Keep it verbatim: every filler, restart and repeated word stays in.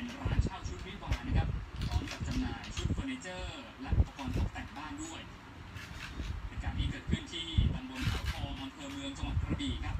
เป็นร้านเช่าชุดวิวานะครับพร้อมกับจำหน่ายชุดเฟอร์นิเจอร์และอุปกรณ์ตกแต่งบ้านด้วยเหตุการณ์นี้เกิดขึ้นที่ตำบลเขาทองอำเภอเมืองจังหวัดกระบี่ครับ